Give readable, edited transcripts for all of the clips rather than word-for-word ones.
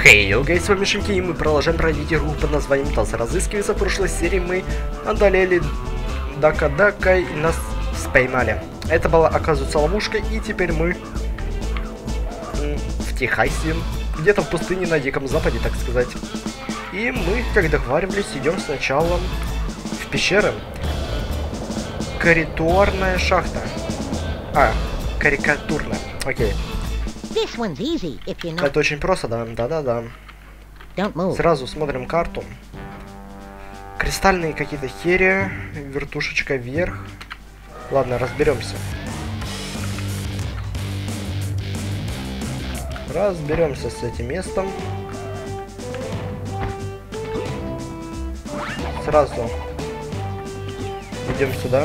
Хей, с вами Шинки, и мы продолжаем пройти игру под названием Таз. Разыскивается. В прошлой серии мы одолели Дака и нас споймали. Это была, оказывается, ловушка, и теперь мы в Техасе, где-то в пустыне на Диком Западе, так сказать. И мы, как договаривались, идем сначала в пещеры. Карикатурная шахта. Карикатурная. Окей. Это очень просто, да. Сразу смотрим карту. Кристальные какие-то хери, вертушечка вверх. Ладно, разберемся. Разберемся с этим местом. Сразу идем сюда.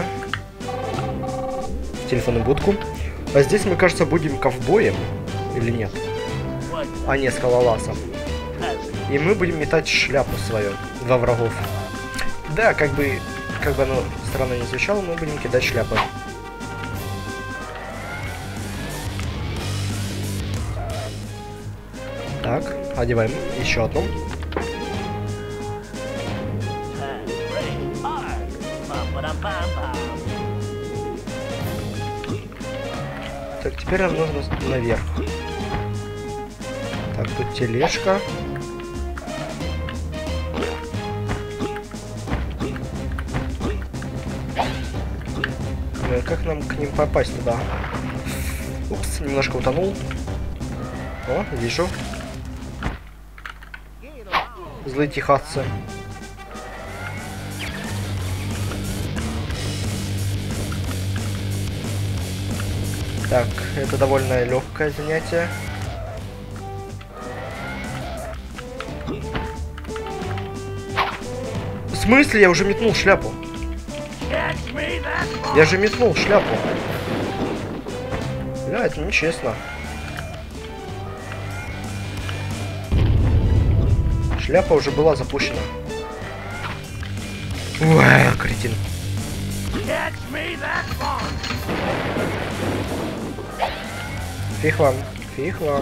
В телефонную будку. А здесь мы, кажется, будем ковбоем. Или нет? А не, скалолазом. И мы будем метать шляпу свою во врагов. Да, как бы оно странно не звучало, мы будем кидать шляпы. Так, одеваем еще одну. Так, теперь нам нужно наверх. Так, тут тележка. Как нам к ним попасть туда? Упс, немножко утонул. О, вижу. Злые техасцы. Так, это довольно легкое занятие. В смысле? Я уже метнул шляпу. Я же метнул шляпу. Бля, это нечестно. Шляпа уже была запущена. Ой, кретин. Фиг вам, фиг вам.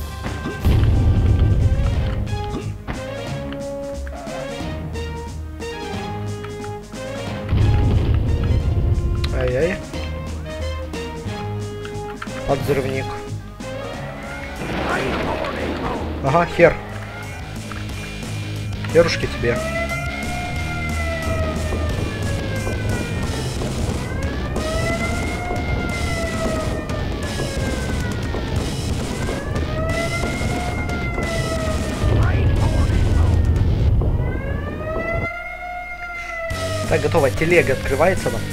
Ай-яй. Подзрывник. Ага, хер. Херушки тебе. Так, готово. Телега открывается нам.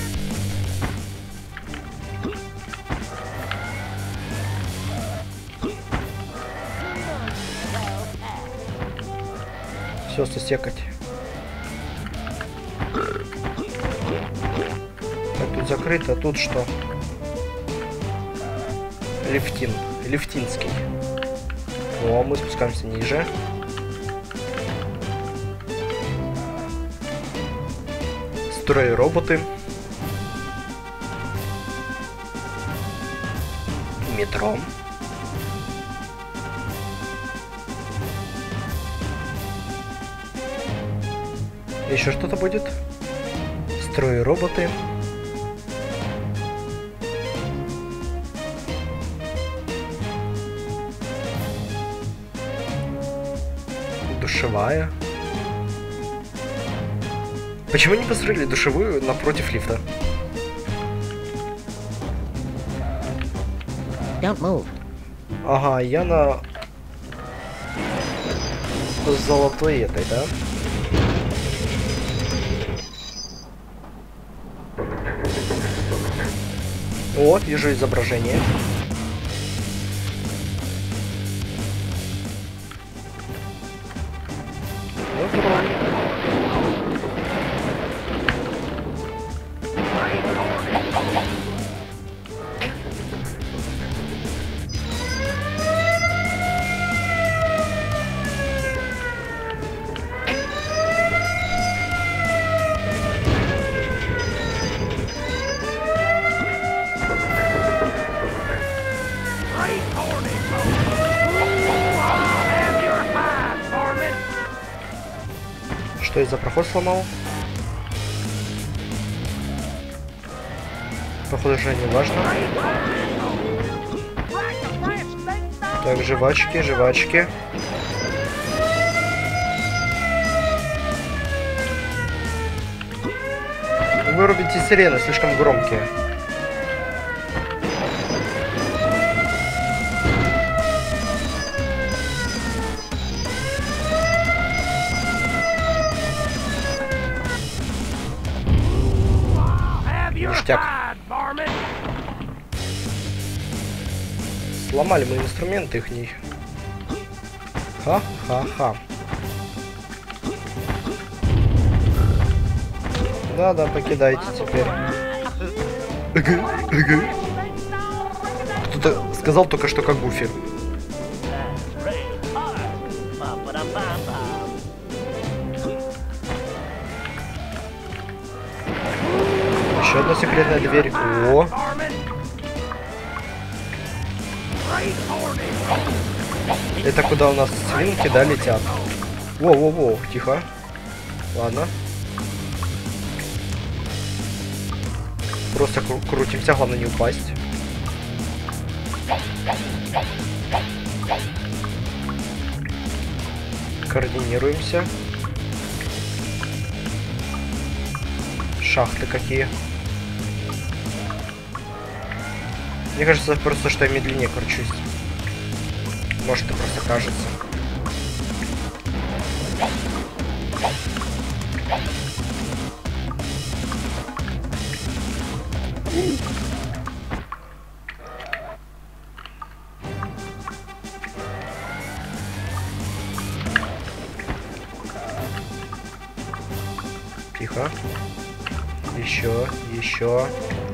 Все, сосекать. Так, тут закрыто, а тут что? Лифтинский. О, мы спускаемся ниже. Строй роботы. Метро. Еще что-то будет? Строй роботы. Душевая. Почему не построили душевую напротив лифта? Don't move. Ага, я на золотой этой, да? О, вижу изображение. Что я за проход сломал? Походу, уже не важно. Так, жвачки, жвачки. Вырубите сирены, слишком громкие. Ништяк. Сломали мы инструменты их не. Ха-ха-ха. Да-да, покидайте теперь. Кто-то сказал только что как Гуфи. Еще одна секретная дверь. О! Это куда у нас свинки, да, летят? Во-во-во, тихо. Ладно. Просто крутимся, главное не упасть. Координируемся. Шахты какие. Мне кажется просто, что я медленнее кручусь. Может, это просто кажется. Тихо. Еще.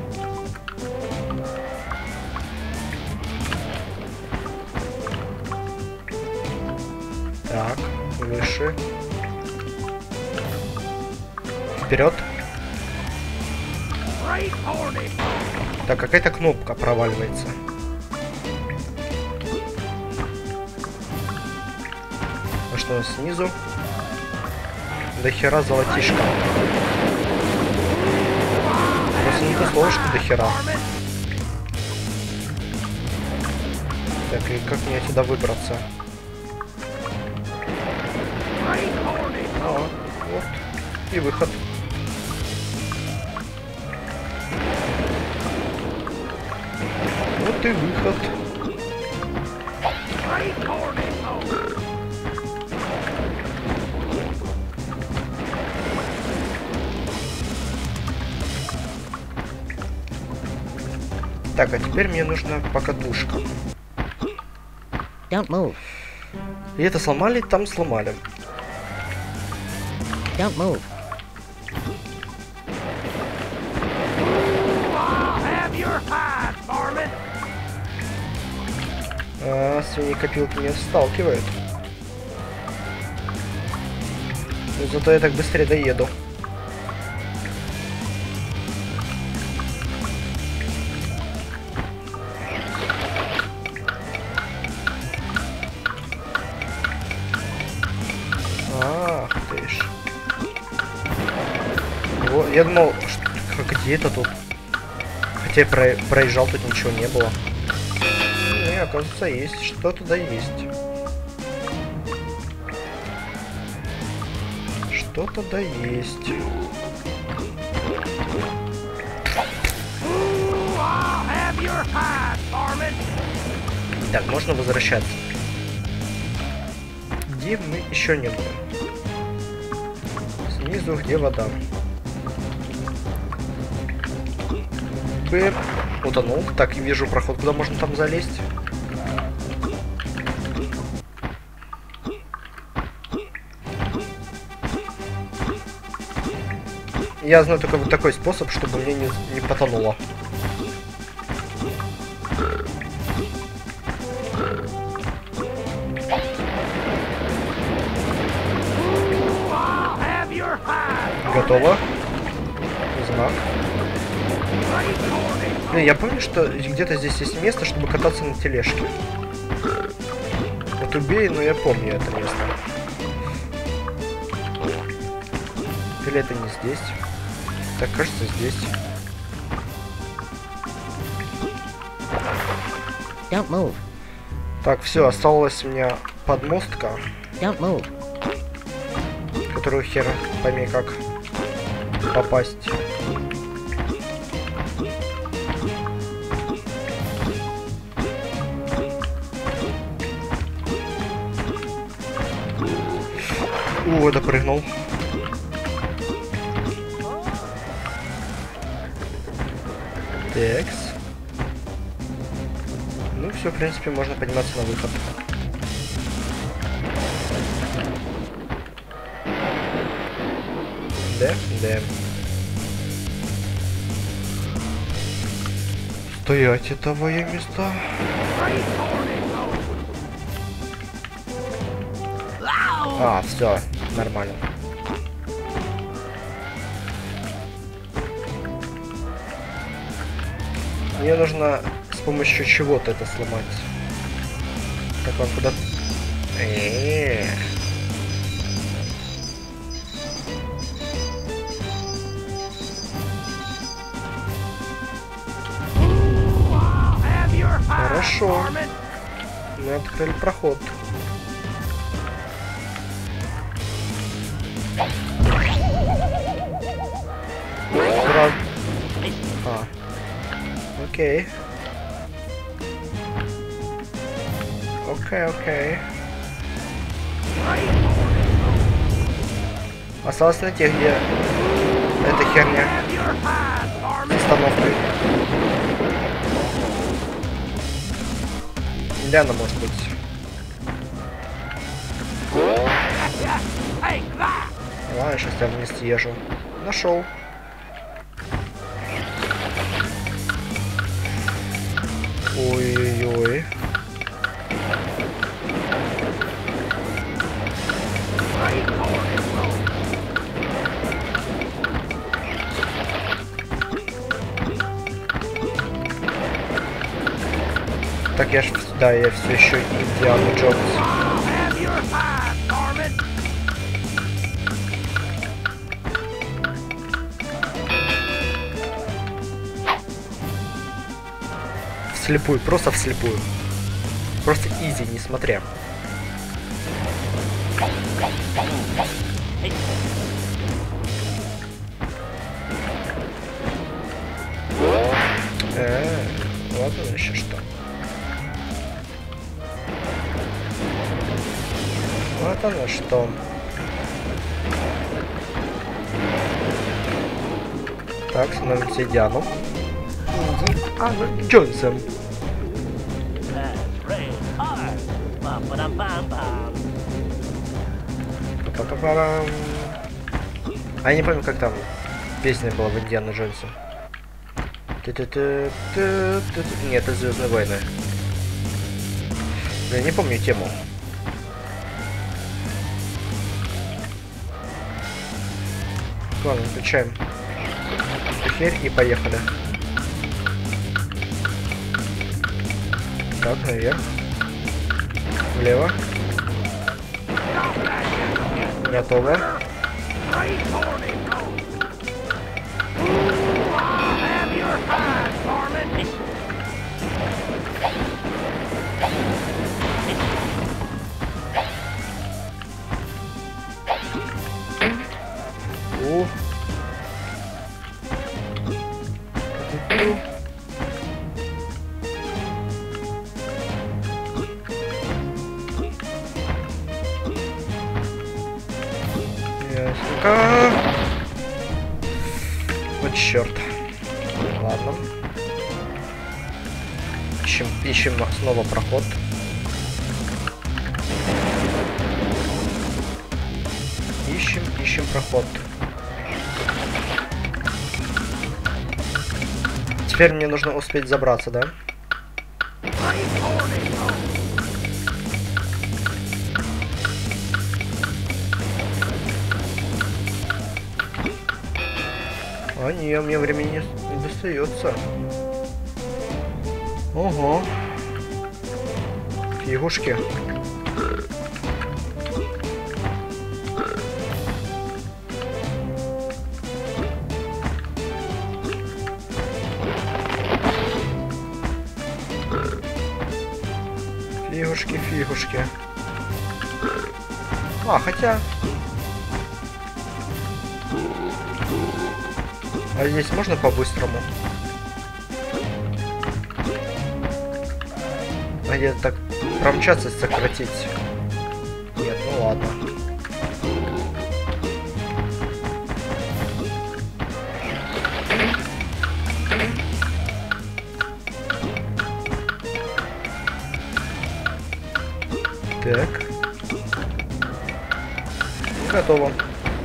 Так, выше. Вперед. Так, какая-то кнопка проваливается. А что у нас снизу? До хера золотишко. Просто не то слово, что до хера. Так, и как мне отсюда выбраться? Вот. И выход. Вот и выход. Так, а теперь мне нужна покатушка. Don't move. И это сломали, там сломали. Don't move. Свиньи-копилки меня сталкивают. Но зато я так быстрее доеду. Ах ты ж. Вот, я думал, что, где это тут? Хотя я проезжал, тут ничего не было. Не, оказывается, есть. Что туда есть? Что-то да есть. Так, можно возвращаться. Где мы еще не были? Снизу, где вода? Бэп. Утонул. Так, вижу проход, куда можно там залезть. Я знаю только вот такой способ, чтобы мне не потонуло. Готово. Знак. Не, я помню, что где-то здесь есть место, чтобы кататься на тележке. Вот убей, но я помню это место. Или это не здесь? Так, кажется, здесь. Don't move. Так, все, осталась у меня подмостка. Don't move. Которую хер пойми как попасть. О, допрыгнул. Текс. Ну все, в принципе, можно подниматься на выход. Да, да. Стоять, это твои места. А, все, нормально. Мне нужно с помощью чего-то это сломать. Так, он куда-то... Хорошо. Мы открыли проход. Сразу... А. Окей. Окей. Осталось найти, где эта херня с остановкой. Где она может быть? Ладно, сейчас я вниз съезжу. Нашел. Ой-ой-ой. Так я ж, да, я все еще Индиана Джонс. Вслепую, просто вслепую. Просто изи, не смотря. Вот оно еще что. Вот оно что. Так, становимся Диану. Джонсом. А я не помню, как там песня была в Индиана Джонсе. Нет, это Звездные войны. Я не помню тему. Ладно, включаем херь и поехали. Так, наверх. Влево. Готово. Вот черт. Ладно. Ищем снова проход. Ищем проход. Теперь мне нужно успеть забраться, да? А не, мне времени не достается. Ого. Фигушки. Фигушки. А, хотя... А здесь можно по-быстрому? А где-то так промчаться, сократить? Нет, ну ладно. Так. Готово.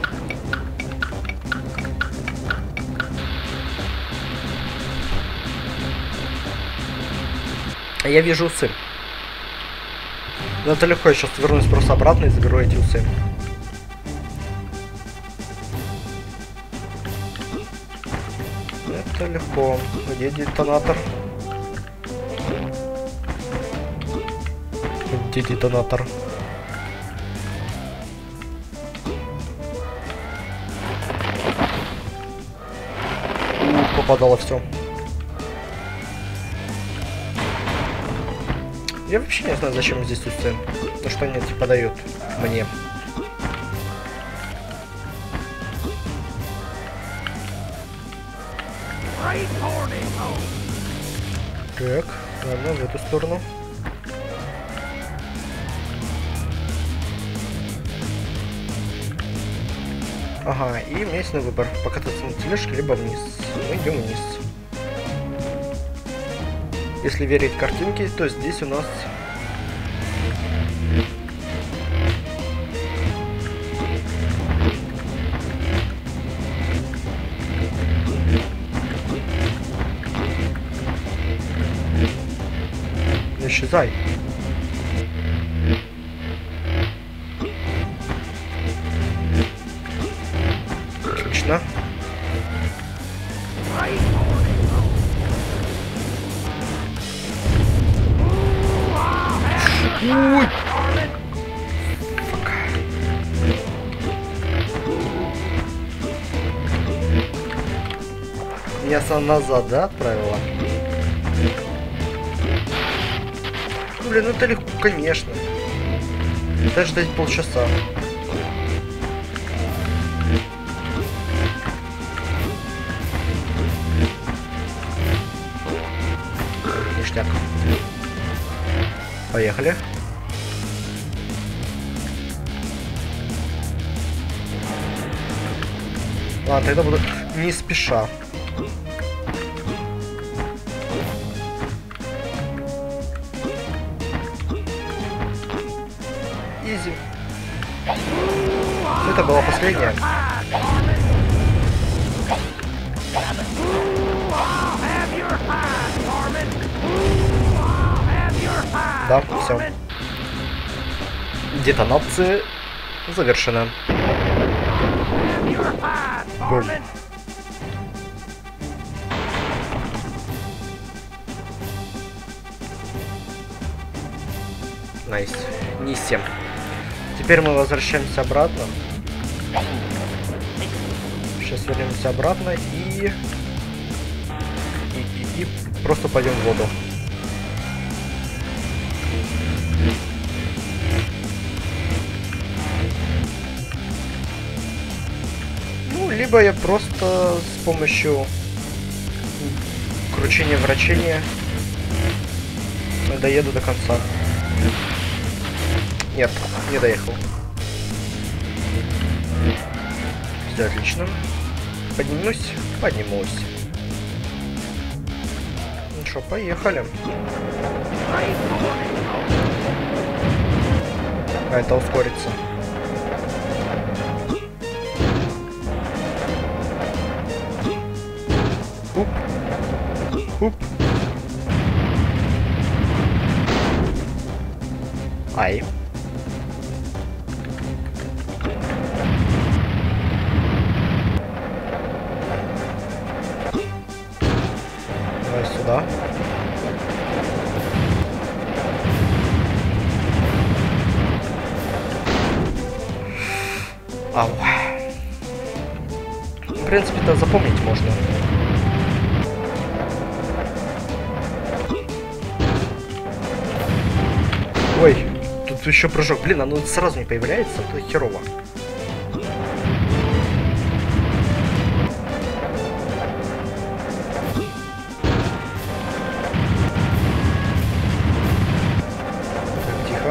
Я вижу усы. Но это легко, я сейчас вернусь просто обратно и заберу эти усы. Это легко. Где детонатор? Где детонатор? Попадало все. Я вообще не знаю, зачем здесь усы. То, что они типа дают мне. Так, ладно, в эту сторону. Ага, и у меня есть на выбор. Покататься на тележке, либо вниз. Мы идем вниз. Если верить картинке, то здесь у нас... Не исчезай. Отлично. Ой! Фак. Меня сам назад, да, отправила? Блин, ну это легко, конечно. Даже ждать полчаса. Ништяк. Поехали. Ладно, тогда буду не спеша. Изи. Это была последняя. Да, все. Детонация завершена. Бум. Найс. Нисе. Теперь мы возвращаемся обратно. Сейчас вернемся обратно и просто пойдем в воду. Ну, либо я просто с помощью кручения-вращения доеду до конца. Нет, не доехал. Все отлично. Поднимусь, поднимусь. Ну что, поехали. А это ускорится. Уп. Уп. Ай. Давай сюда. Ау. В принципе-то запомнить можно. Ой, тут еще прыжок. Блин, оно сразу не появляется, это херово. Тихо.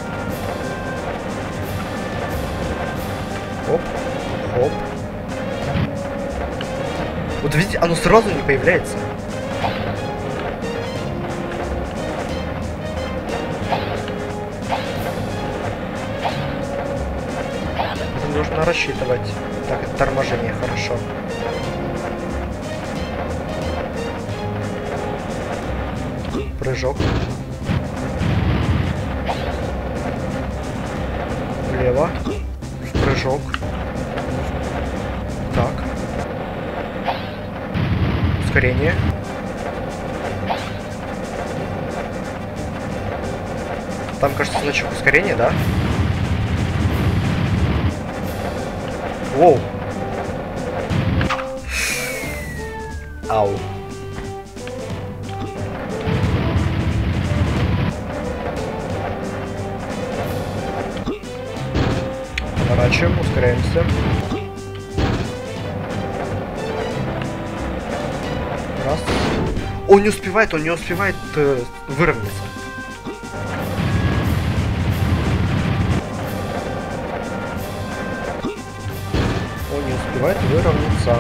Оп, оп. Вот видите, оно сразу не появляется. Это нужно рассчитывать. Так, это торможение, хорошо. Прыжок. Влево. Прыжок. Так. Ускорение. Там, кажется, значок ускорения, да? Воу. Ау. Поворачиваем, ускоряемся. Раз. Он не успевает выровняться. Он не успевает выровняться.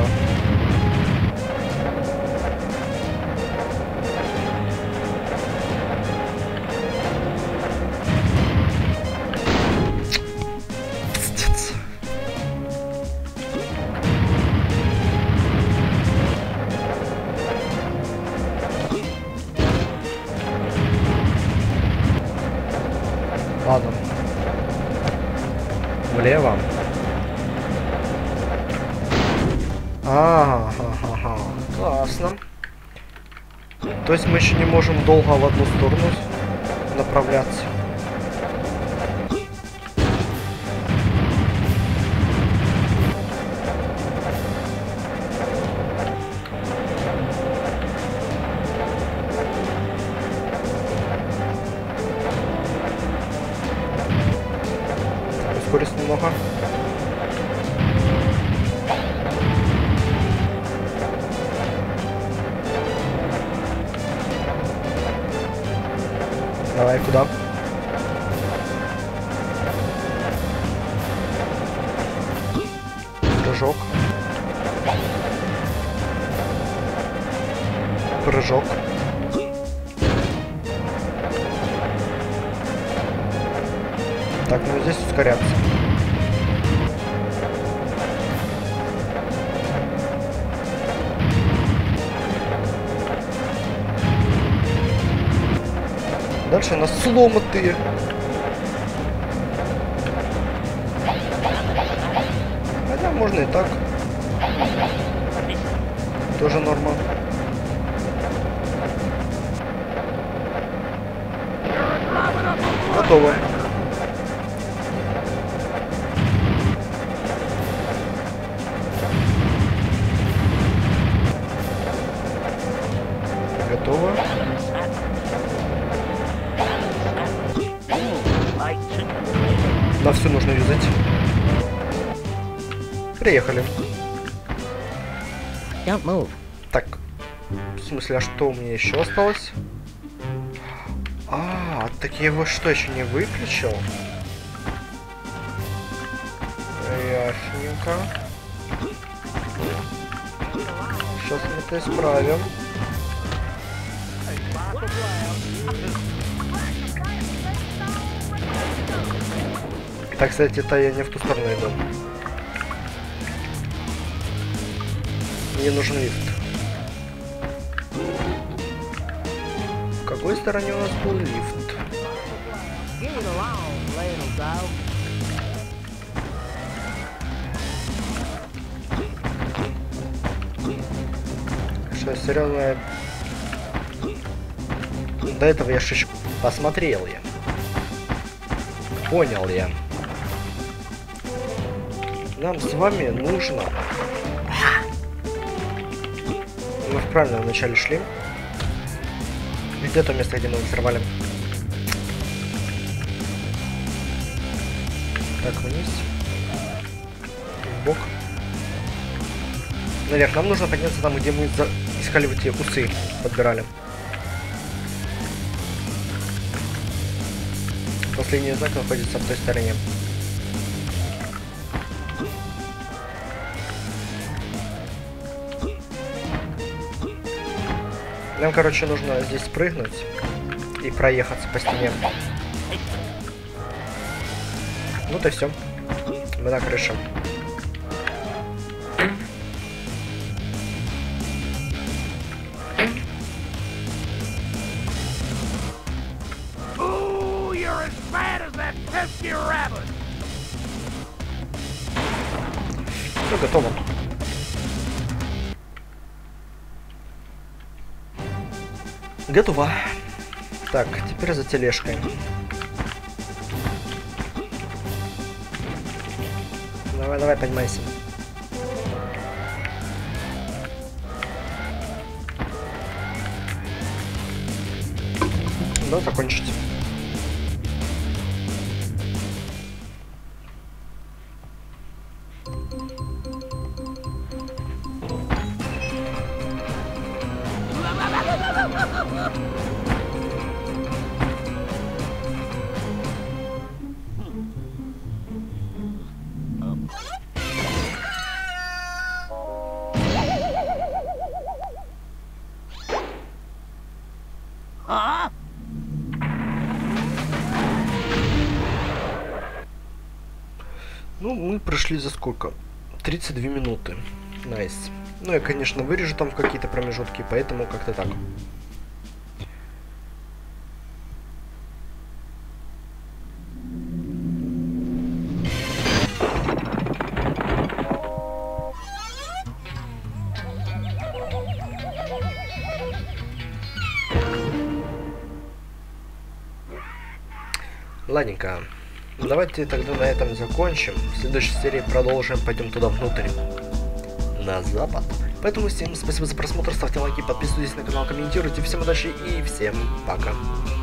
Пиздец. Ладно. Влево. Ага, классно. То есть мы еще не можем долго в одну сторону направляться. Ускорись немного. Давай, куда? Прыжок. Прыжок. Так, ну здесь ускоряться. Дальше у нас сломатые. Хотя можно и так. Тоже норма. Готово. Готово. На все нужно юзать. Приехали. Don't move. Так, в смысле, а что у меня еще осталось? Так я его что, еще не выключил? Ясненько. Сейчас мы это исправим. Так, кстати, это я не в ту сторону иду. Мне нужен лифт. В какой стороне у нас был лифт? Что, серьезно? До этого я шишку посмотрел я. Понял я. Нам с вами нужно... Мы в правильном начале шли. Где то место, где мы взорвали? Так, вниз. Вбок. Наверх. Нам нужно подняться там, где мы искали вот эти усы. Подбирали. Последний знак находится в той стороне. Нам, короче, нужно здесь прыгнуть и проехаться по стене. Ну то все. Мы на крыше. Все готово. Готово. Так, теперь за тележкой. Давай, давай, поднимайся. Да, закончить. Ну, мы прошли за сколько? 32 минуты. Найс. Ну, я, конечно, вырежу там в какие-то промежутки, поэтому как-то так. Ладненько. Давайте тогда на этом закончим. В следующей серии продолжим, пойдем туда внутрь. На запад. Поэтому всем спасибо за просмотр, ставьте лайки, подписывайтесь на канал, комментируйте. Всем удачи и всем пока.